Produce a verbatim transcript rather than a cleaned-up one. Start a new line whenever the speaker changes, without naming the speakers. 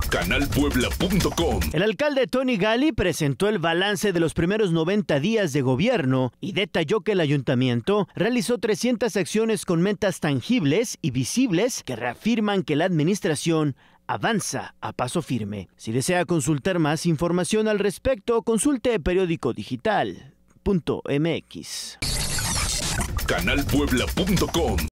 canal puebla punto com.
El alcalde Tony Gali presentó el balance de los primeros noventa días de gobierno y detalló que el ayuntamiento realizó trescientas acciones con metas tangibles y visibles que reafirman que la administración avanza a paso firme. Si desea consultar más información al respecto, consulte periódico digital punto m x.
canal puebla punto com